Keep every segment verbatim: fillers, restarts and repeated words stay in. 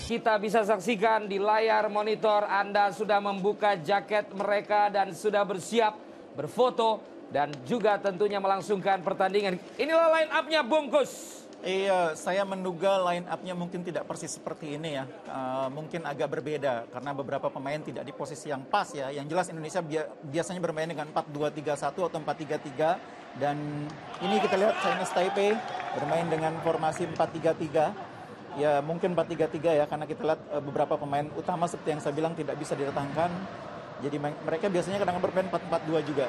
kita bisa saksikan di layar monitor Anda sudah membuka jaket mereka dan sudah bersiap berfoto dan juga tentunya melangsungkan pertandingan. Inilah line up-nya bungkus. Iya, saya menduga line up-nya mungkin tidak persis seperti ini ya. Uh, mungkin agak berbeda karena beberapa pemain tidak di posisi yang pas ya. Yang jelas Indonesia biasanya bermain dengan empat dua tiga satu atau empat tiga tiga. Dan ini kita lihat Chinese Taipei bermain dengan formasi empat tiga tiga. Ya mungkin empat tiga tiga ya, karena kita lihat uh, beberapa pemain utama seperti yang saya bilang tidak bisa didatangkan. Jadi mereka biasanya kadang-kadang bermain empat empat dua juga.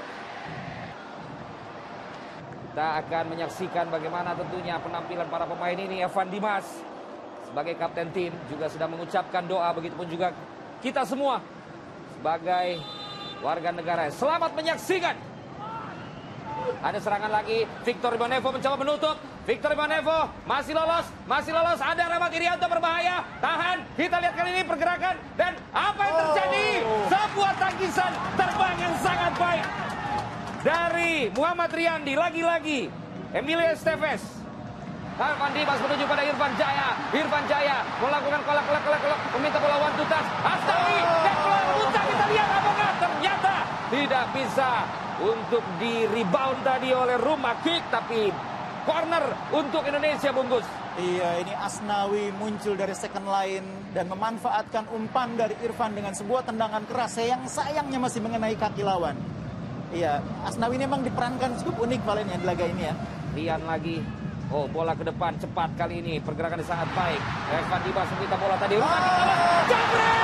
Kita akan menyaksikan bagaimana tentunya penampilan para pemain ini. Evan Dimas sebagai kapten tim juga sudah mengucapkan doa, begitupun juga kita semua sebagai warga negara. Selamat menyaksikan. Ada serangan lagi, Victor Ibanevo mencoba menutup. Victor Ibanevo masih lolos, masih lolos. Ada Rahmat Irianto berbahaya, tahan. Kita lihat kali ini pergerakan dan apa yang terjadi? Sebuah tangkisan terbang yang sangat baik dari Muhammad Riyandi. Lagi-lagi Emilio Estevez. Evan Dimas menuju pada Irfan Jaya. Irfan Jaya melakukan kolak-kolak-kolak, meminta bola one two touch. Astawi dan bola buta. Kita lihat apakah ternyata tidak bisa untuk di rebound tadi oleh Rumah Kick, tapi corner untuk Indonesia bungkus. Iya, ini Asnawi muncul dari second line dan memanfaatkan umpan dari Irfan dengan sebuah tendangan keras yang sayangnya masih mengenai kaki lawan. Iya, Asnawi ini memang diperankan cukup unik Valen ya di laga ini ya. Rian lagi. Oh, bola ke depan cepat kali ini. Pergerakan sangat baik. Evan Dimas meminta bola tadi. Rumah Kick kalah. Jambret!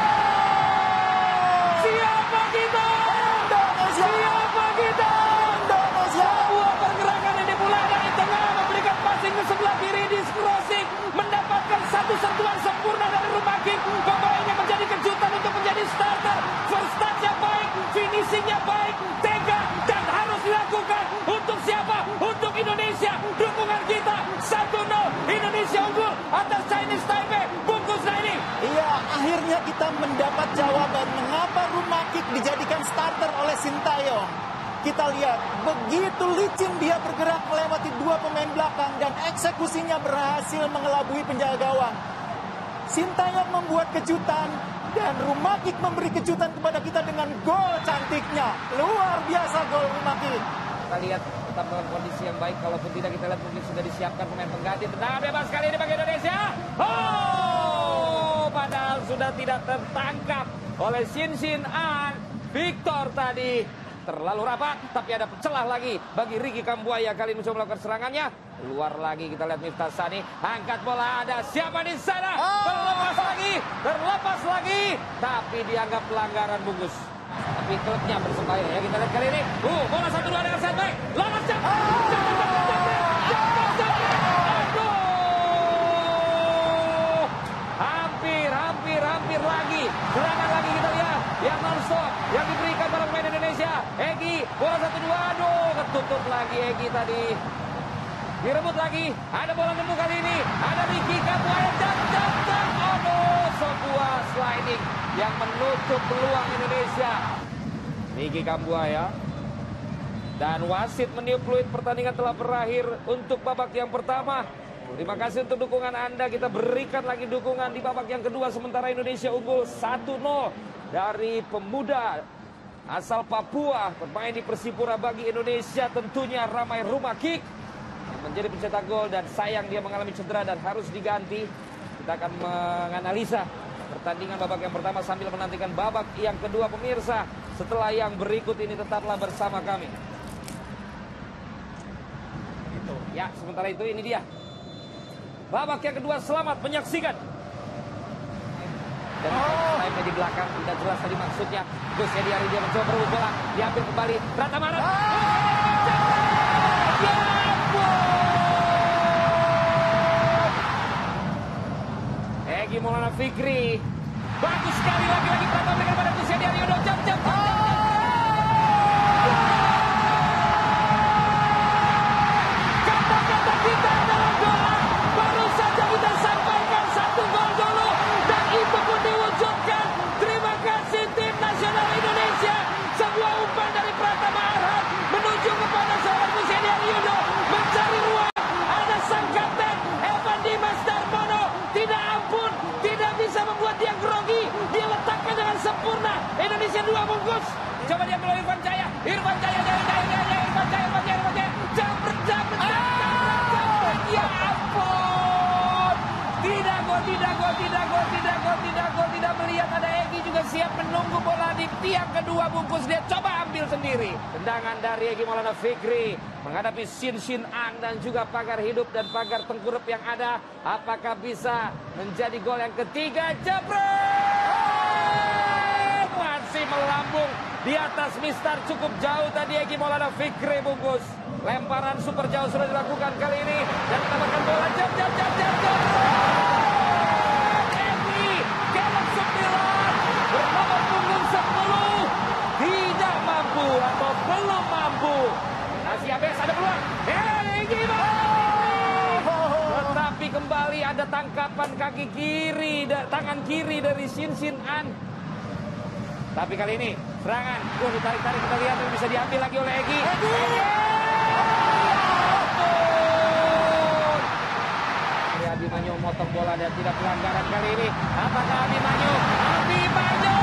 Siapa kita? Siapa kita? Sebuah pergerakan yang dimulai dari tengah, memberikan passing ke sebelah kiri di crossing, mendapatkan satu sentuhan sempurna dari Rumah Kick. Pemainnya menjadi kejutan untuk menjadi starter. First touch-nya baik, finishing-nya baik, tega dan harus dilakukan. Untuk siapa? Untuk Indonesia. Dukungan kita satu nol. Indonesia unggul atas Chinese Taipei. Bungkusnya ini. Iya, akhirnya kita mendapat jawaban mengapa Rumah Kick dijadikan starter oleh Sintayong. Kita lihat begitu licin dia bergerak melewati dua pemain belakang dan eksekusinya berhasil mengelabui penjaga gawang. Sintayong membuat kejutan dan Rumah Kick memberi kejutan kepada kita dengan gol cantiknya. Luar biasa gol Rumah Kick. Kita lihat tetap dalam kondisi yang baik. Kalaupun tidak, kita lihat mungkin sudah disiapkan pemain pengganti. Tendangan bebas kali ini bagi Indonesia. Oh, padahal sudah tidak tertangkap oleh Shin Shin An. Victor tadi terlalu rapat, tapi ada celah lagi bagi Ricky Kambuaya. Kali ini mencoba melakukan serangannya. Keluar lagi, kita lihat Miftah Sani. Angkat bola, ada siapa di sana? Terlepas lagi, terlepas lagi. Tapi dianggap pelanggaran bungkus. Tapi klubnya bersembahaya ya. Kita lihat kali ini. Uh, bola satu dua dengan set baik. Lolos jam. Aduh. Hampir, hampir, hampir lagi. Serangan lagi kita lihat. Yang non-stop, yang diberikan para pemain Indonesia. Egy, bola satu dua. Aduh, ketutup lagi Egy tadi. Direbut lagi. Ada bola nemu kali ini. Ada Ricky Kambuaya. Dan, dan, dan. Aduh, sebuah sliding yang menutup peluang Indonesia. Ricky Kambuaya. Dan wasit meniup peluit, pertandingan telah berakhir untuk babak yang pertama. Terima kasih untuk dukungan Anda. Kita berikan lagi dukungan di babak yang kedua. Sementara Indonesia unggul satu nol dari pemuda asal Papua. Bermain di Persipura bagi Indonesia tentunya ramai Rumah Kick yang menjadi pencetak gol. Dan sayang dia mengalami cedera dan harus diganti. Kita akan menganalisa pertandingan babak yang pertama sambil menantikan babak yang kedua pemirsa. Setelah yang berikut ini tetaplah bersama kami. Itu. Ya, sementara itu ini dia. Babak yang kedua, selamat menyaksikan. Dan oh. Time di belakang, tidak jelas tadi maksudnya. Gus Yediari dia mencoba berebut bola. Diambil kembali, Rata Maret. Oh. Ya Egy Maulana Fikri. Bagus sekali lagi-lagi Pratama berikan pada Gus Yediari. Udah jam jam. Kata-kata kita adalah doa. Baru saja kita sampaikan satu gol dulu. Dan itu pun diwujudkan. Terima kasih tim nasional Indonesia. Sebuah umpan dari Pratama Arhan menuju kepada seorang Gus Yediari Yudo. Mencari ruang. Ada sang kapten Evan Dimas Darmono. Tidak ampun. Tidak tidak gol, tidak gol, tidak gol, tidak melihat ada Egy juga siap menunggu bola di tiang kedua bungkus. Dia coba ambil sendiri. Tendangan dari Egy Maulana Fikri menghadapi Shin Shin Ang dan juga pagar hidup dan pagar tengkurup yang ada. Apakah bisa menjadi gol yang ketiga? Jebret! Masih melambung di atas mistar cukup jauh tadi Egy Maulana Fikri bungkus. Lemparan super jauh sudah dilakukan kali ini dan mendapatkan bola jam jam jam jam jam. Egy Kelok sembilan bernomor punggung sepuluh tidak mampu atau belum mampu. Masih Abes ada peluang. Egy tetapi kembali ada tangkapan kaki kiri, tangan kiri dari Shin Shin An. Tapi kali ini serangan, wah ditarik-tarik kita lihat bisa diambil lagi oleh Egy. Abimanyu motong bola dan tidak pelanggaran kali ini. Apakah Abimanyu? Abimanyu!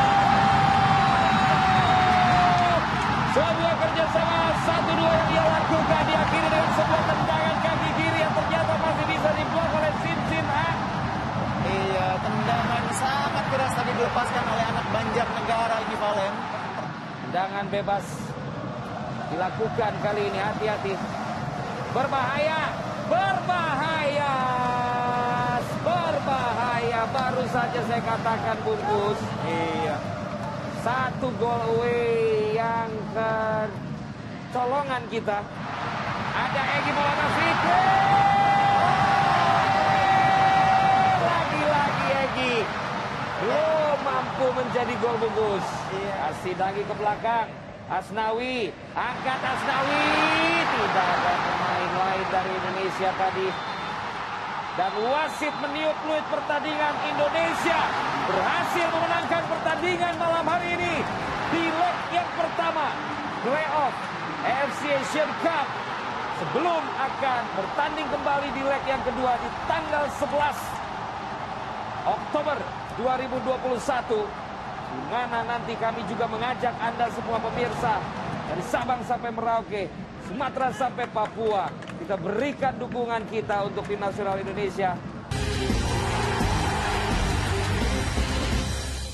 Sebuah kerjasama satu dua yang dia lakukan diakhiri dengan sebuah tendangan kaki kiri yang ternyata masih bisa dibuang oleh Shin Shin Ang. Iya, tendangan sangat keras tadi dilepaskan oleh anak Banjarnegara ini Valen. Tendangan bebas dilakukan kali ini, hati-hati. Berbahaya, berbahaya. Berbahaya, baru saja saya katakan bungkus. Iya. Satu gol away yang kecolongan kita. Ada Egy Maulana Fikri. Lagi-lagi Egy. Belum mampu menjadi gol bungkus. Kasih lagi ke belakang. Asnawi, angkat Asnawi. Tidak ada pemain lain dari Indonesia tadi. Dan wasit meniup peluit pertandingan. Indonesia berhasil memenangkan pertandingan malam hari ini di leg yang pertama playoff A F C Asian Cup sebelum akan bertanding kembali di leg yang kedua di tanggal sebelas Oktober dua ribu dua puluh satu, di mana nanti kami juga mengajak Anda semua pemirsa dari Sabang sampai Merauke, Sumatera sampai Papua, kita berikan dukungan kita untuk tim nasional Indonesia